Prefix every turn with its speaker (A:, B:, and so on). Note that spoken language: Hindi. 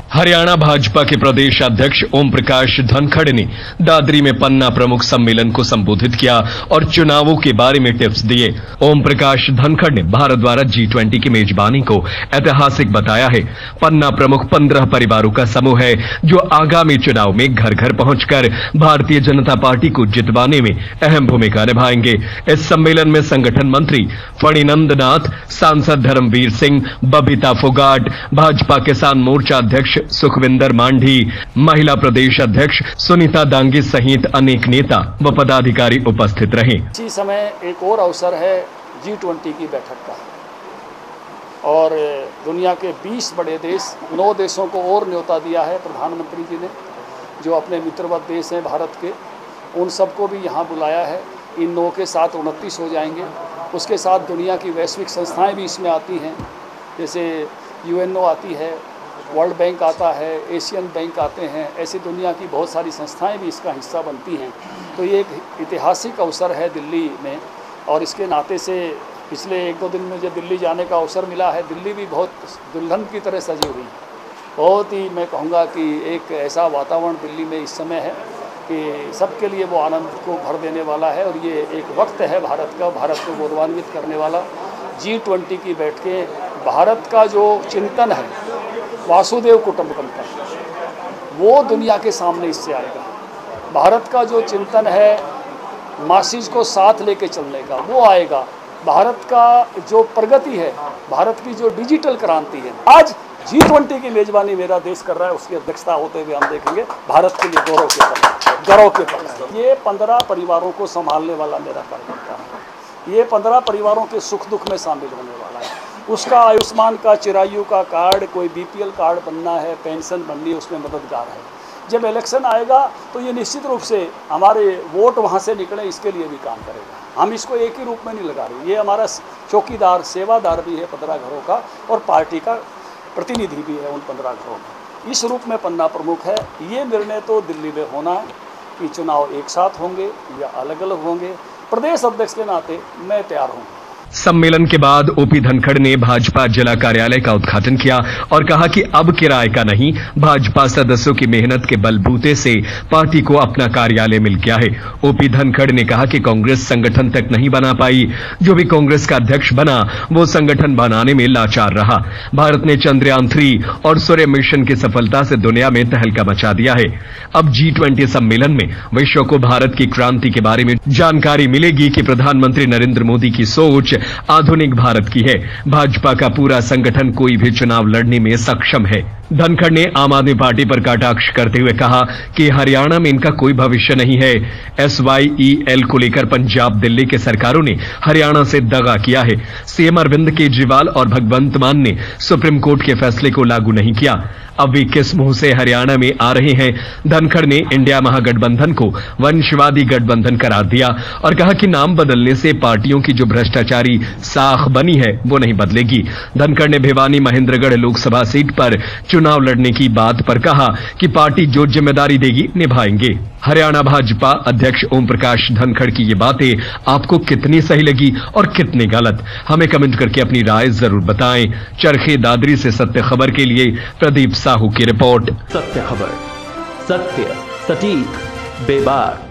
A: हरियाणा भाजपा के प्रदेश अध्यक्ष ओम प्रकाश धनखड़ ने दादरी में पन्ना प्रमुख सम्मेलन को संबोधित किया और चुनावों के बारे में टिप्स दिए। ओम प्रकाश धनखड़ ने भारत द्वारा G20 की मेजबानी को ऐतिहासिक बताया है। पन्ना प्रमुख 15 परिवारों का समूह है जो आगामी चुनाव में घर घर पहुंचकर भारतीय जनता पार्टी को जितवाने में अहम भूमिका निभाएंगे। इस सम्मेलन में संगठन मंत्री फणिनंद नाथ, सांसद धर्मवीर सिंह, बबीता फोगाट, भाजपा किसान मोर्चा अध्यक्ष सुखविंदर मांझी, महिला प्रदेश अध्यक्ष सुनीता दांगी सहित अनेक नेता व पदाधिकारी उपस्थित रहे।
B: इसी समय एक और अवसर है G20 की बैठक का और दुनिया के 20 बड़े देश, 9 देशों को और न्योता दिया है प्रधानमंत्री जी ने, जो अपने मित्रवत देश हैं भारत के, उन सबको भी यहाँ बुलाया है। इन 9 के साथ 29 हो जाएंगे। उसके साथ दुनिया की वैश्विक संस्थाएं भी इसमें आती हैं, जैसे UNO आती है, वर्ल्ड बैंक आता है, एशियन बैंक आते हैं। ऐसी दुनिया की बहुत सारी संस्थाएं भी इसका हिस्सा बनती हैं। तो ये एक ऐतिहासिक अवसर है दिल्ली में, और इसके नाते से पिछले 1-2 दिन में जो दिल्ली जाने का अवसर मिला है, दिल्ली भी बहुत दुल्हन की तरह सजी हुई। बहुत ही मैं कहूँगा कि एक ऐसा वातावरण दिल्ली में इस समय है कि सबके लिए वो आनंद को भर देने वाला है। और ये एक वक्त है भारत का, भारत को गौरवान्वित करने वाला। G20 की बैठकें, भारत का जो चिंतन है वासुदेव कुटुंबकम का, वो दुनिया के सामने इससे आएगा। भारत का जो चिंतन है मासीज को साथ लेके चलने का, वो आएगा। भारत का जो प्रगति है, भारत की जो डिजिटल क्रांति है, आज G20 की मेजबानी मेरा देश कर रहा है, उसकी अध्यक्षता होते हुए हम देखेंगे भारत के लिए गौरव के पल। ये 15 परिवारों को संभालने वाला मेरा कार्यकर्ता है। ये 15 परिवारों के सुख दुख में शामिल होने वाला है। उसका आयुष्मान का, चिरायु का कार्ड, कोई BPL कार्ड बनना है, पेंशन बननी है, उसमें मददगार है। जब इलेक्शन आएगा तो ये निश्चित रूप से हमारे वोट वहाँ से निकले, इसके लिए भी काम करेगा। हम इसको एक ही रूप में नहीं लगा रहे। ये हमारा चौकीदार, सेवादार भी है 15 घरों का, और पार्टी का प्रतिनिधि भी है उन 15 घरों में। इस रूप में पन्ना प्रमुख है। ये निर्णय तो दिल्ली में होना है कि चुनाव एक साथ होंगे या अलग अलग होंगे। प्रदेश अध्यक्ष के नाते मैं तैयार हूँ।
A: सम्मेलन के बाद ओपी धनखड़ ने भाजपा जिला कार्यालय का उद्घाटन किया और कहा कि अब किराए का नहीं, भाजपा सदस्यों की मेहनत के बलबूते से पार्टी को अपना कार्यालय मिल गया है। ओपी धनखड़ ने कहा कि कांग्रेस संगठन तक नहीं बना पाई, जो भी कांग्रेस का अध्यक्ष बना वो संगठन बनाने में लाचार रहा। भारत ने चंद्रयान 3 और सूर्य मिशन की सफलता से दुनिया में तहलका मचा दिया है। अब G20 सम्मेलन में विश्व को भारत की क्रांति के बारे में जानकारी मिलेगी कि प्रधानमंत्री नरेंद्र मोदी की सोच आधुनिक भारत की है। भाजपा का पूरा संगठन कोई भी चुनाव लड़ने में सक्षम है। धनखड़ ने आम आदमी पार्टी पर कटाक्ष करते हुए कहा कि हरियाणा में इनका कोई भविष्य नहीं है। SYEL को लेकर पंजाब, दिल्ली के सरकारों ने हरियाणा से दगा किया है। CM अरविंद केजरीवाल और भगवंत मान ने सुप्रीम कोर्ट के फैसले को लागू नहीं किया। अब वे किस मुंह से हरियाणा में आ रहे हैं? धनखड़ ने इंडिया महागठबंधन को वंशवादी गठबंधन करार दिया और कहा कि नाम बदलने से पार्टियों की जो भ्रष्टाचारी साख बनी है वो नहीं बदलेगी। धनखड़ ने भिवानी महेंद्रगढ़ लोकसभा सीट पर चुनाव लड़ने की बात पर कहा कि पार्टी जो जिम्मेदारी देगी निभाएंगे। हरियाणा भाजपा अध्यक्ष ओम प्रकाश धनखड़ की ये बातें आपको कितनी सही लगी और कितनी गलत? हमें कमेंट करके अपनी राय जरूर बताएं। चरखे दादरी से सत्य खबर के लिए प्रदीप साहू की रिपोर्ट।
C: सत्य खबर, सत्य, सटीक, बेबाक।